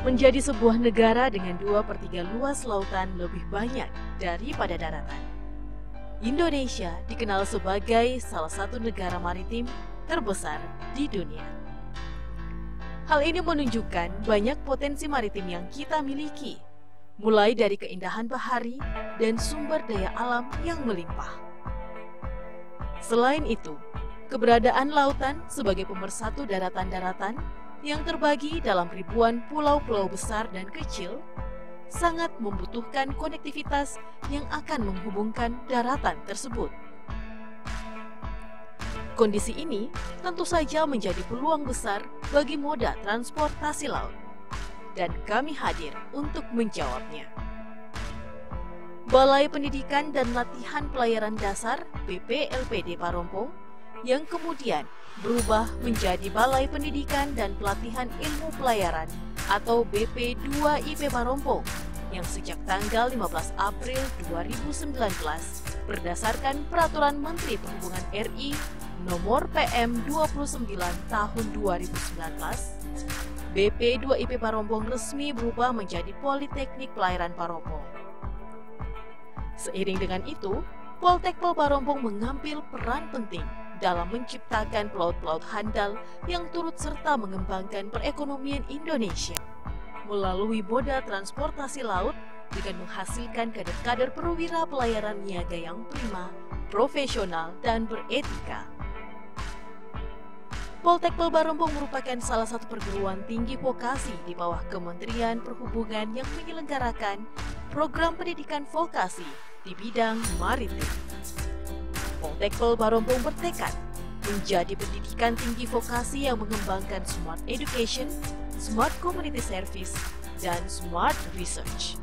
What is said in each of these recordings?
menjadi sebuah negara dengan 2/3 luas lautan lebih banyak daripada daratan. Indonesia dikenal sebagai salah satu negara maritim terbesar di dunia. Hal ini menunjukkan banyak potensi maritim yang kita miliki, mulai dari keindahan bahari dan sumber daya alam yang melimpah. Selain itu, keberadaan lautan sebagai pemersatu daratan-daratan yang terbagi dalam ribuan pulau-pulau besar dan kecil sangat membutuhkan konektivitas yang akan menghubungkan daratan tersebut. Kondisi ini tentu saja menjadi peluang besar bagi moda transportasi laut, dan kami hadir untuk menjawabnya. Balai Pendidikan dan Latihan Pelayaran Dasar BPLPD Parompong yang kemudian berubah menjadi Balai Pendidikan dan Pelatihan Ilmu Pelayaran atau BP2IP Parompong yang sejak tanggal 15 April 2019 berdasarkan Peraturan Menteri Perhubungan RI Nomor PM 29 Tahun 2019, BP2IP Parompong resmi berubah menjadi Politeknik Pelayaran Parompong. Seiring dengan itu, Poltekpol Parompong mengambil peran penting dalam menciptakan pelaut-pelaut handal yang turut serta mengembangkan perekonomian Indonesia melalui moda transportasi laut dengan menghasilkan kader-kader perwira pelayaran niaga yang prima, profesional, dan beretika. Poltekpol Parompong merupakan salah satu perguruan tinggi vokasi di bawah Kementerian Perhubungan yang menyelenggarakan program pendidikan vokasi di bidang maritim. Poltekpol Parompong bertekad menjadi pendidikan tinggi vokasi yang mengembangkan smart education, smart community service, dan smart research.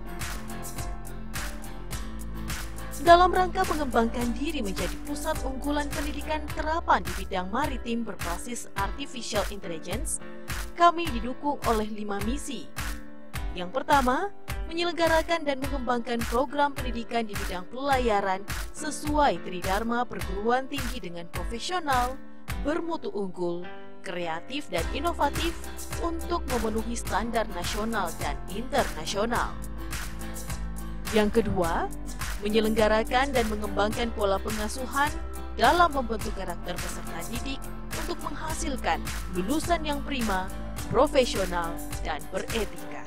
Dalam rangka mengembangkan diri menjadi pusat unggulan pendidikan terapan di bidang maritim berbasis artificial intelligence, kami didukung oleh 5 misi. Yang pertama, menyelenggarakan dan mengembangkan program pendidikan di bidang pelayaran sesuai tridharma perguruan tinggi dengan profesional, bermutu unggul, kreatif dan inovatif untuk memenuhi standar nasional dan internasional. Yang kedua, menyelenggarakan dan mengembangkan pola pengasuhan dalam membentuk karakter peserta didik untuk menghasilkan lulusan yang prima, profesional, dan beretika.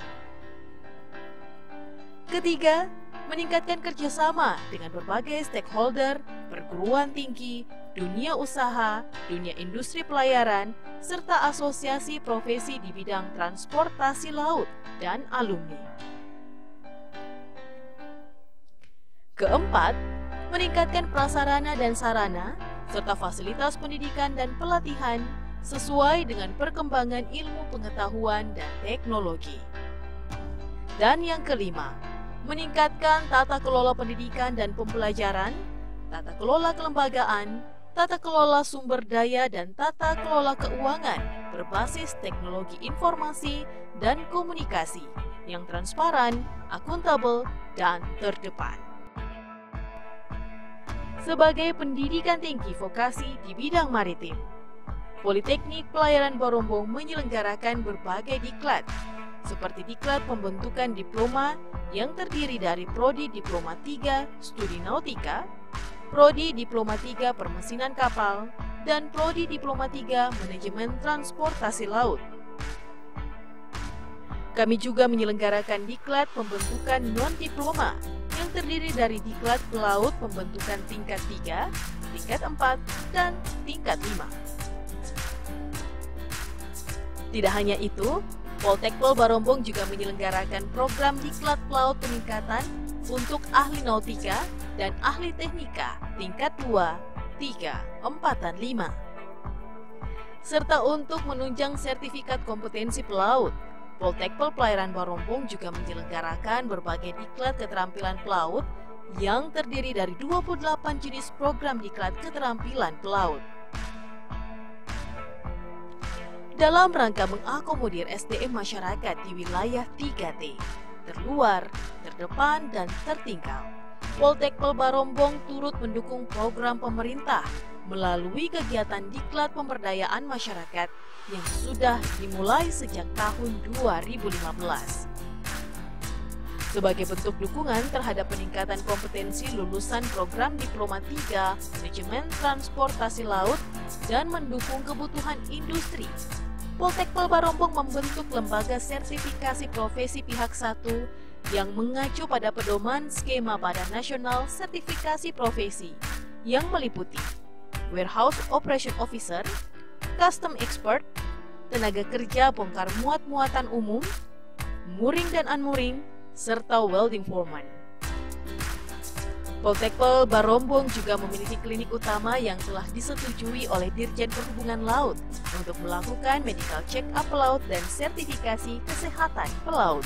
Ketiga, meningkatkan kerjasama dengan berbagai stakeholder, perguruan tinggi, dunia usaha, dunia industri pelayaran, serta asosiasi profesi di bidang transportasi laut dan alumni. Keempat, meningkatkan prasarana dan sarana, serta fasilitas pendidikan dan pelatihan sesuai dengan perkembangan ilmu pengetahuan dan teknologi. Dan yang kelima, meningkatkan tata kelola pendidikan dan pembelajaran, tata kelola kelembagaan, tata kelola sumber daya, dan tata kelola keuangan berbasis teknologi informasi dan komunikasi yang transparan, akuntabel, dan terdepan. Sebagai pendidikan tinggi vokasi di bidang maritim, Politeknik Pelayaran Parompong menyelenggarakan berbagai diklat, seperti diklat pembentukan diploma yang terdiri dari Prodi Diploma 3 Studi Nautika, Prodi Diploma 3 Permesinan Kapal, dan Prodi Diploma 3 Manajemen Transportasi Laut. Kami juga menyelenggarakan diklat pembentukan non-diploma yang terdiri dari diklat pelaut pembentukan tingkat 3, tingkat 4, dan tingkat 5. Tidak hanya itu, Poltekpol Parompong juga menyelenggarakan program diklat pelaut peningkatan untuk ahli nautika dan ahli teknika tingkat 2, 3, 4, dan 5. Serta untuk menunjang sertifikat kompetensi pelaut, Poltekpol Pelayaran Parompong juga menyelenggarakan berbagai diklat keterampilan pelaut yang terdiri dari 28 jenis program diklat keterampilan pelaut. Dalam rangka mengakomodir SDM masyarakat di wilayah 3T, terluar, terdepan, dan tertinggal, Poltekpol Parompong turut mendukung program pemerintah melalui kegiatan diklat pemberdayaan masyarakat yang sudah dimulai sejak tahun 2015. Sebagai bentuk dukungan terhadap peningkatan kompetensi lulusan program Diploma 3 Manajemen Transportasi Laut dan mendukung kebutuhan industri, Poltekpel Barombong membentuk lembaga sertifikasi profesi pihak 1 yang mengacu pada pedoman skema Badan Nasional Sertifikasi Profesi yang meliputi Warehouse Operation Officer, Custom Expert, tenaga kerja bongkar muat-muatan umum, mooring dan unmooring, serta welding foreman. Poltekpel Barombong juga memiliki klinik utama yang telah disetujui oleh Dirjen Perhubungan Laut untuk melakukan medical check-up pelaut dan sertifikasi kesehatan pelaut.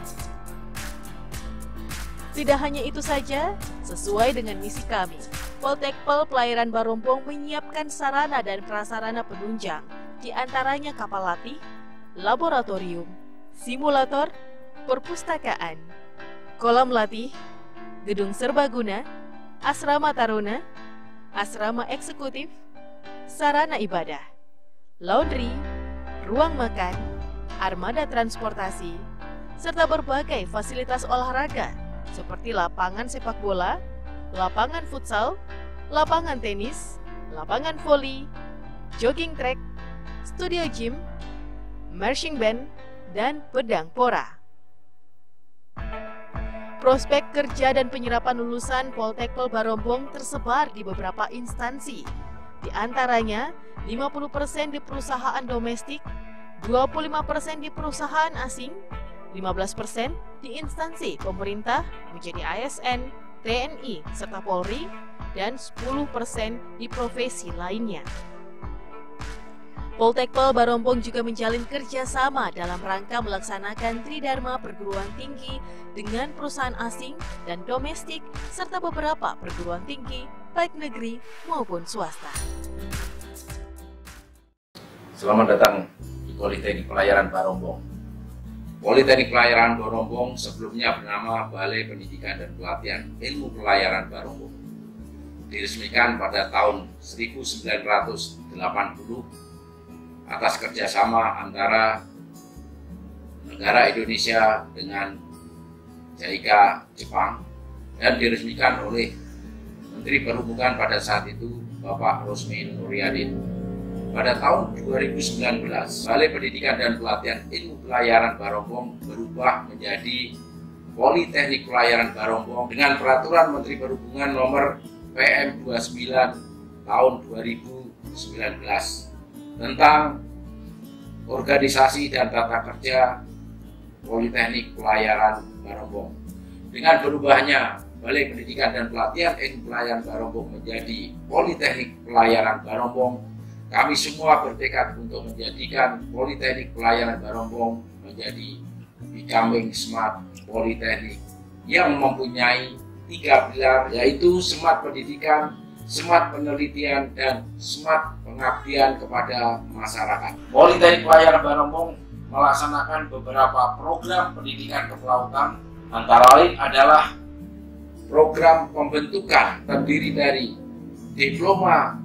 Tidak hanya itu saja, sesuai dengan misi kami, Poltekpel Pelayaran Barombong menyiapkan sarana dan prasarana penunjang, di antaranya kapal latih, laboratorium, simulator, perpustakaan, kolam latih, gedung serbaguna, asrama taruna, asrama eksekutif, sarana ibadah, laundry, ruang makan, armada transportasi, serta berbagai fasilitas olahraga seperti lapangan sepak bola, lapangan futsal, lapangan tenis, lapangan voli, jogging track, studio gym, marching band, dan pedang pora. Prospek kerja dan penyerapan lulusan Poltekpel Barombong tersebar di beberapa instansi. Di antaranya 50% di perusahaan domestik, 25% di perusahaan asing, 15% di instansi pemerintah menjadi ASN, TNI, serta Polri, dan 10% di profesi lainnya. Poltekpel Barombong juga menjalin kerjasama dalam rangka melaksanakan Tridharma perguruan tinggi dengan perusahaan asing dan domestik serta beberapa perguruan tinggi baik negeri maupun swasta. Selamat datang di Politeknik Pelayaran Barombong. Politeknik Pelayaran Barombong sebelumnya bernama Balai Pendidikan dan Pelatihan Ilmu Pelayaran Barombong. Diresmikan pada tahun 1980 atas kerjasama antara negara Indonesia dengan JICA Jepang dan diresmikan oleh Menteri Perhubungan pada saat itu Bapak Rosmi Nuryadin. Pada tahun 2019, Balai Pendidikan dan Pelatihan Ilmu Pelayaran Barombong berubah menjadi Politeknik Pelayaran Barombong dengan Peraturan Menteri Perhubungan Nomor PM 29 tahun 2019 tentang organisasi dan tata kerja Politeknik Pelayaran Barombong. Dengan berubahnya Balai Pendidikan dan Pelatihan Ilmu Pelayaran Barombong menjadi Politeknik Pelayaran Barombong, kami semua bertekad untuk menjadikan Politeknik Pelayaran Barombong menjadi becoming smart Politeknik yang mempunyai 3 pilar, yaitu smart pendidikan, smart penelitian, dan smart pengabdian kepada masyarakat. Politeknik Pelayaran Barombong melaksanakan beberapa program pendidikan kepelautan, antara lain adalah program pembentukan terdiri dari Diploma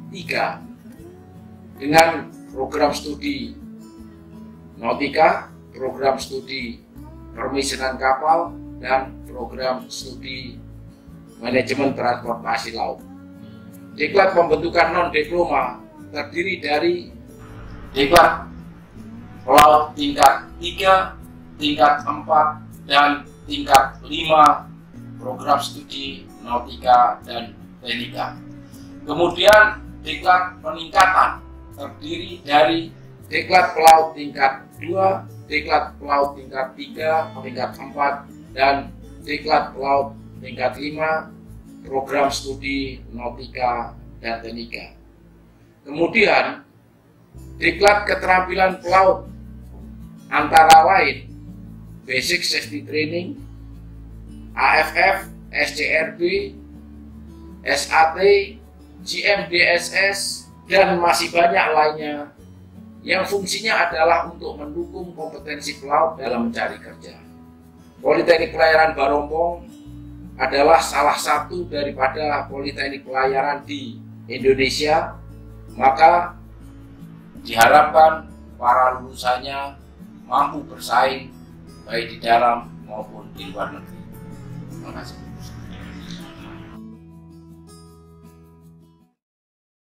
3 dengan program studi nautika, program studi permisionan kapal, dan program studi manajemen transportasi laut. Diklat pembentukan non-diploma terdiri dari diklat pelaut tingkat 3, tingkat 4, dan tingkat 5 program studi nautika dan teknika. Kemudian diklat peningkatan terdiri dari diklat pelaut tingkat 2, diklat pelaut tingkat 3, tingkat 4, dan diklat pelaut tingkat 5 program studi nautika dan teknika. Kemudian diklat keterampilan pelaut antara lain Basic Safety Training, AFF, SCRB, SAT, GMDSS, dan masih banyak lainnya yang fungsinya adalah untuk mendukung kompetensi pelaut dalam mencari kerja. Politeknik Pelayaran Barombong adalah salah satu daripada politeknik pelayaran di Indonesia maka diharapkan para lulusannya mampu bersaing baik di dalam maupun di luar negeri. Terima kasih.